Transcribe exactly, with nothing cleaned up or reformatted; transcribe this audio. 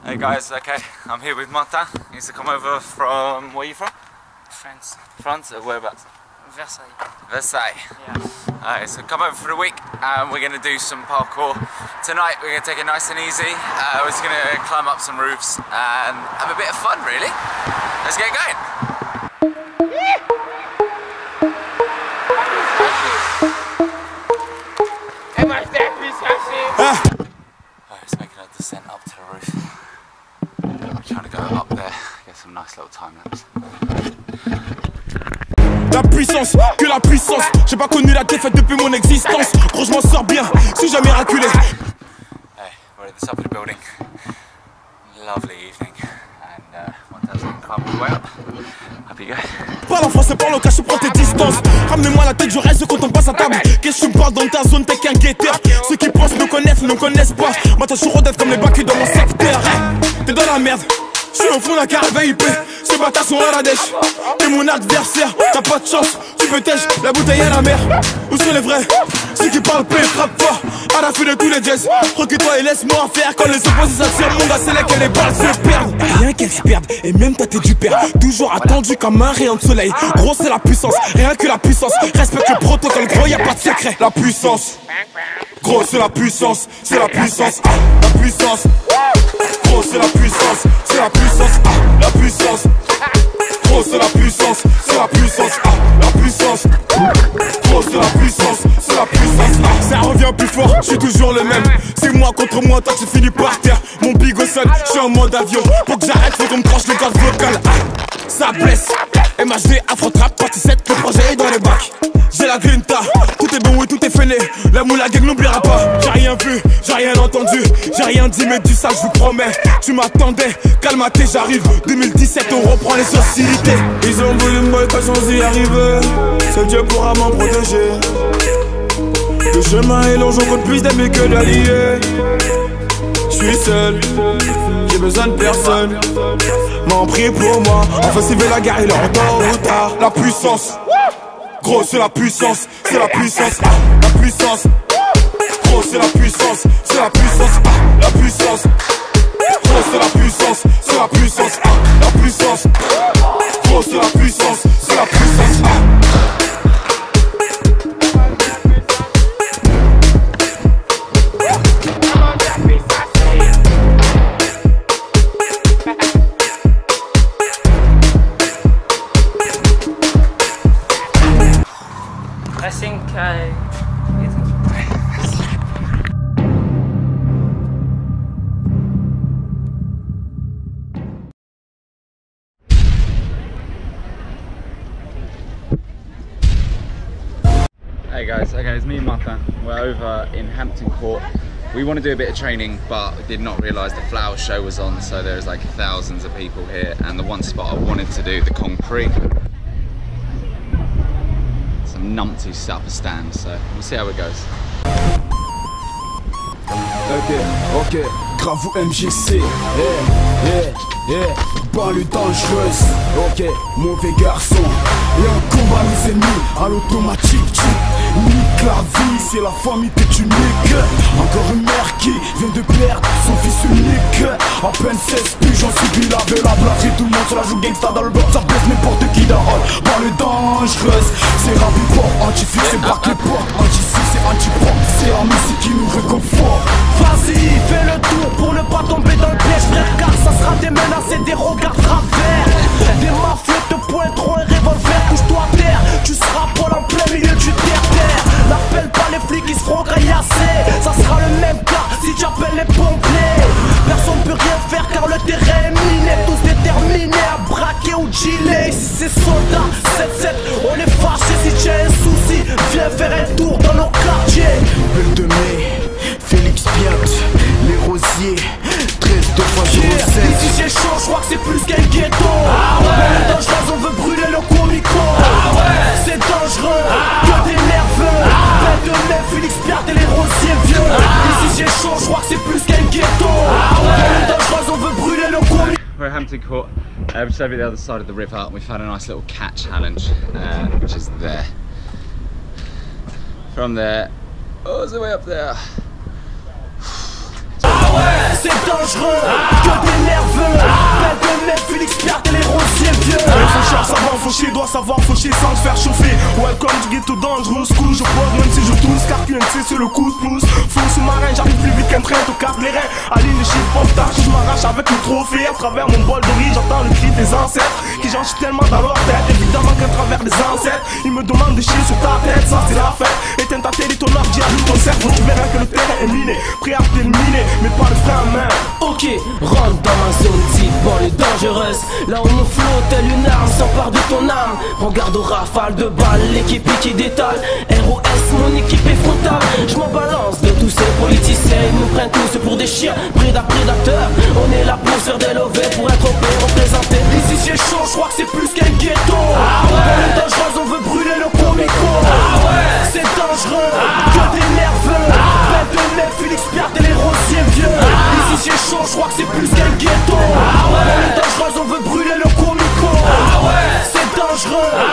Hey guys, okay, I'm here with Martin. He's to come over from, where are you from? France. France, or whereabouts? Versailles. Versailles. Yeah. Alright, so come over for the week and we're going to do some parkour. Tonight we're going to take it nice and easy. Uh, we're just going to climb up some roofs and have a bit of fun, really. Let's get going. Alright, let's make a descent up to the roof. We're trying to go up there, get some nice little time lapse. La puissance, que la puissance. J'ai pas connu la défaite depuis mon existence. Gros, je m'en sors bien, si jamais raculé. Hey, we're at the top of the building. Lovely evening. And uh, Monta's going to climb all the way up. Up you go. Parle en français, parle au cas, je prends tes distances. Ramenez-moi la tête, je reste quand on passe à table. Qu'est-ce que tu me parles dans ta zone, t'es qu'un guetteur. Ceux qui pensent me connaissent, ne me connaissent pas. Moi, t'as toujours d'être comme les bacus dans mon secteur. Hey, t'es dans la merde. Je suis au fond d'un carré V I P, ces bâtards sont à la dèche. T'es mon adversaire, t'as pas de chance, tu peux tèche, la bouteille à la mer. Où sont les vrais? Ceux qui parlent paix, frappe fort, à la fin de tous les jazz. Recule-toi et laisse-moi faire. Quand les opposés s'attirent, mon gars, c'est là que les balles se perdent. Rien qu'elles se perdent, et même toi t'es du père. Toujours attendu comme un rayon de soleil. Gros, c'est la puissance, rien que la puissance. Respecte le protocole, gros, y'a pas de secret. La puissance, gros, c'est la puissance, c'est la puissance, ah, la puissance. Gros, c'est la puissance, c'est la puissance, ah, la puissance. Gros, c'est la puissance, c'est la puissance, ah, la puissance. Gros, c'est la puissance, c'est la puissance, ah. Ça revient plus fort, je suis toujours le même. C'est moi contre moi, toi tu finis par terre. Mon bigot sonne, je suis en mode avion. Pour que j'arrête, faut qu'on me tranche le gaz vocal, ah. Ça blesse, M H D, Afro-Trap, partie sept, le projet est dans les bacs. J'ai la grinta, tout est bon et tout est fêlé. La moula gang n'oubliera pas. J'ai rien vu, j'ai rien entendu, j'ai rien dit mais dis ça je vous promets. Tu m'attendais, calme-toi, j'arrive. deux mille dix-sept on reprend les hostilités. Ils ont voulu me boycotter sans y arriver. Seul Dieu pourra m'en protéger. Le chemin est long, j'en compte plus d'amis que d'alliés. Je suis seul, j'ai besoin de personne. M'en prie pour moi, enfin s'il veut la guerre il est en tôt ou tard. La puissance, gros c'est la puissance, c'est la puissance, ah, la puissance. Gros c'est la puissance, c'est la puissance, ah, la puissance. Gros c'est la puissance, c'est la puissance, ah, la puissance. Gros c'est la puissance, c'est la puissance, ah. I think I... Hey guys, okay, it's me and Martin. We're over in Hampton Court. We want to do a bit of training, but did not realise the flower show was on, so there's like thousands of people here, and the one spot I wanted to do, the concrete. Some numpty set up a stand, so we'll see how it goes. Ok, ok, grave ou M G C, yeah, yeah, yeah, banlieue dangereuse, ok, mauvais garçon, et on combat les ennemis à l'automatique, nique la vie, c'est la famille que tu niques, encore une mère qui vient de perdre son fils unique, à peine seize puis j'en subis la belle la blague, tout le monde se la joue gangsta dans le bloc, ça baisse n'importe qui dans le banlieue dangereuse, c'est rap hip-hop, anti-fixe, c'est braque les portes, anti-six, c'est anti-pop, c'est la musique qui nous réconforte. Vas-y, fais le tour pour ne pas tomber dans le piège, frère, car ça sera des menaces et des regards travers. Des mafieux te pointeront un revolver, couche-toi à terre, tu seras Paul en plein milieu du terre-terre. N'appelle pas les flics, ils se feront graillasser, ça sera le même cas si tu appelles les pompiers. Personne peut rien faire car le terrain est miné, tous déterminés à braquer ou chiller. Ici c'est soldats, sept sept, on est fâchés, si tu as un souci, viens faire un tour dans nos quartiers. Belle de mai, Félix Piat, les rosiers, treize deux fois zéro sept. Ici c'est chaud, je crois que c'est plus qu'un ghetto. Ah ouais, dangereuse, on veut brûler le comico. Ah ouais, c'est dangereux, ah que des nerveux. Ah belle de mai, Félix Piat et les rosiers vieux. Ah ici c'est chaud, je crois que c'est plus qu'un ghetto. Ah ouais, dangereuse, on veut brûler le comico. We're at Hampton Court, uh, just over the other side of the river. We found a nice little cat challenge, uh, which is there. From there, all the way up there. C'est dangereux, que des savoir faucher sans se faire chauffer. Welcome to ghetto dangerous, cool, je pose même si je tousse, car Q N C c'est le coup de pouce. Faux sous-marin, j'arrive plus vite qu'un train, te casse les reins. Aligne les chiffres, pop tard, je m'arrache avec le trophée. À travers mon bol de riz, j'entends le cri des ancêtres qui j'enchie tellement dans leur tête. Évidemment qu'à travers des ancêtres, ils me demandent de chier sur ta tête, ça c'est la fête. Éteins ta télé, ton ordi, allume ton cerveau, tu verras que le terrain est miné, prêt à t'éliminer, mais pas le frein à main. Ok, rentre dans ma zone type banlieue dangereuse. Là où mon flow tel une arme s'empare de ton âme. Regarde aux rafales de balles, l'équipe qui détale. R O S, mon équipe est frontale. Je m'en balance de tous ces politiciens. Ils nous prennent tous pour des chiens, préda prédateurs. On est là pour se faire des lovés, pour être O P représenté. Ici c'est chaud, je crois que c'est plus qu'un ghetto. Ah ouais, banlieue dangereuse, on veut brûler le comico. Ah ouais, c'est dangereux, ah, que des nerveux. Ah, vingt-neuf, Félix Pierre, les rosiers vieux. Ah, ici c'est chaud, je crois que c'est plus qu'un ghetto. Ah ouais, banlieue dangereuse, on veut brûler le comico. Ah ouais, c'est dangereux. Ah,